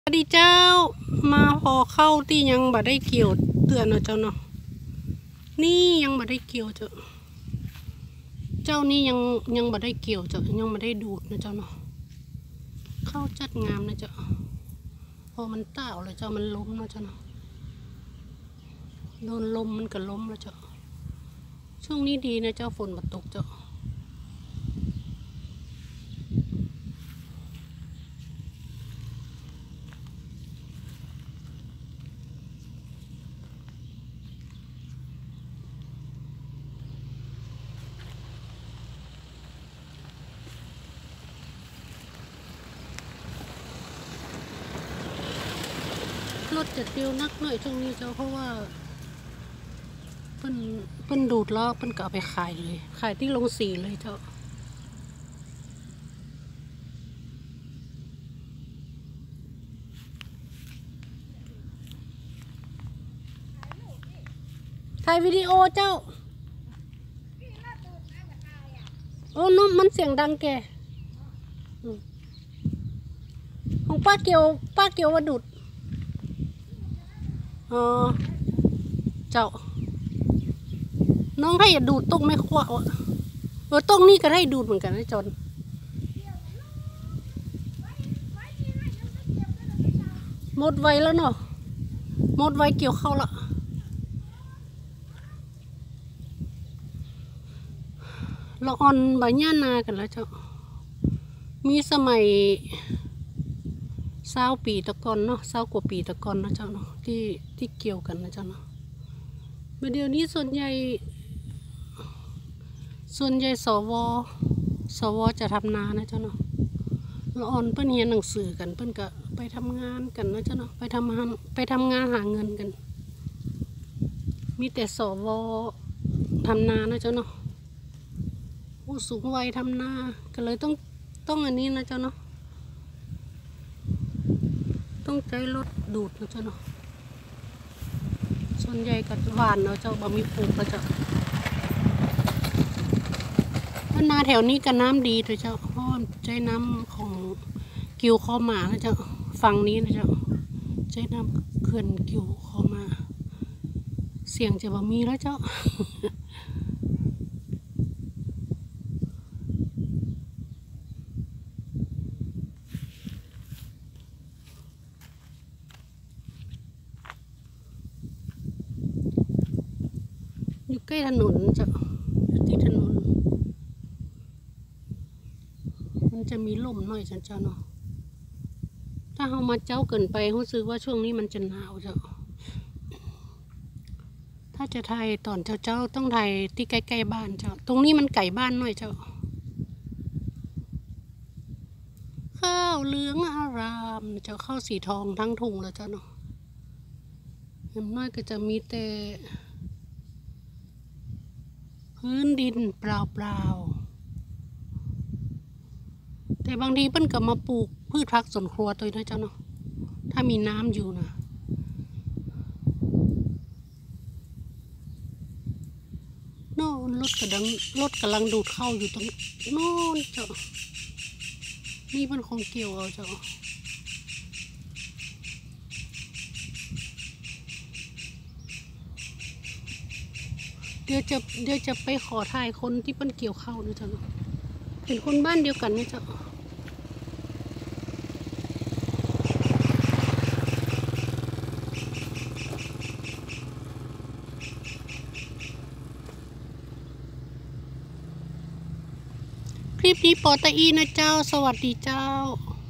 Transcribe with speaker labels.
Speaker 1: สวัสดีเจ้ามาพอเข้าที่ยังบ่ได้เกี่ยวเตือนนะเจ้าเนาะนี่ยังบ่ได้เกี่ยวเจ้านี่ยังบ่ได้เกี่ยวเจ้ายังบ่ได้ดูดนะเจ้าเนาะเข้าจัดงามนะเจ้าพอมันต้าวเลยเจ้ามันล้มนะเจ้าเนาะโดนลมมันก็ล้มแล้วเจ้าช่วงนี้ดีนะเจ้าฝนมาตกเจ้ารถจะเตียวนักหน่อยช่วงนี้เจ้าเพราะว่าเปิ้นดูดแล้วเปิ้นก็เอาไปขายเลยขายที่โรงสีเลยเจ้าถ่ายวิดีโอเจ้าโอ้น้มมันเสียงดังแกของป้าเกียวว่าดูดอ๋อเจ้าน้องให้อย่าดูดตรงไม่คว้าตรงนี้ก็ได้ดูดเหมือนกันนะจนหมดไวแล้วเนาะหมดไวเกี่ยวเข้าละเราอ่อนใบหญ้านากันแล้วเจ้ามีสมัย20 ปีตะกอนเนาะ20 กว่าปีตะกอนนะเจ้าเนาะที่เกี่ยวกันนะเจ้าเนาะเดี๋ยวนี้ส่วนใหญ่สวจะทำนานะเจ้าเนาะเราอ่อนเพิ่นเรียนหนังสือกันเพิ่นก็ไปทำงานกันนะเจ้าเนาะไปทำงานหาเงินกันมีแต่สวทำนานะเจ้าเนาะผู้สูงวัยทำนาก็เลยต้องอันนี้นะเจ้าเนาะต้องใช้รถดูดนะเจ้าเนาะส่วนใหญ่ก็หวานเนาะเจ้าบ่มีปลูกก็เจ้านาแถวนี้ก็น้ำดีเลยเจ้าเพราะใช้น้ำของกิวคอหมานะเจ้าฝั่งนี้นะเจ้าใช้น้ำเขื่อนกิวคอหมาเสียงจะบ่มีแล้วเจ้าอยู่ใกล้ถนนเจ้าที่ถนนมันจะมีลมหน่อยเจ้าเนาะถ้าเรามาเจ้าเกินไปรู้สึกว่าช่วงนี้มันจะหนาวเจ้าถ้าจะถ่ายตอนเจ้าต้องถ่ายที่ใกล้ๆบ้านเจ้าตรงนี้มันไก่บ้านหน่อยเจ้าข้าวเหลืองอารามเจ้าข้าวสีทองทั้งทุ่งแล้วเจ้าเนาะเห็นน้อยก็จะมีแต่พื้นดินเปล่าๆแต่บางทีเปิ้นก็มาปลูกพืชผักสวนครัวตัวนะเจ้าเนาะถ้ามีน้ำอยู่นะโน่นรถกำลังดูดเข้าอยู่ตรงโน่นเจ้านี่มันคงเกี่ยวเอาเจ้าเดี๋ยวจะไปขอถ่ายคนที่เป็นเกี่ยวเข้านะเจ้าเป็นคนบ้านเดียวกันนะเจ้าคลิปนี้ปอตะอีนะเจ้าสวัสดีเจ้า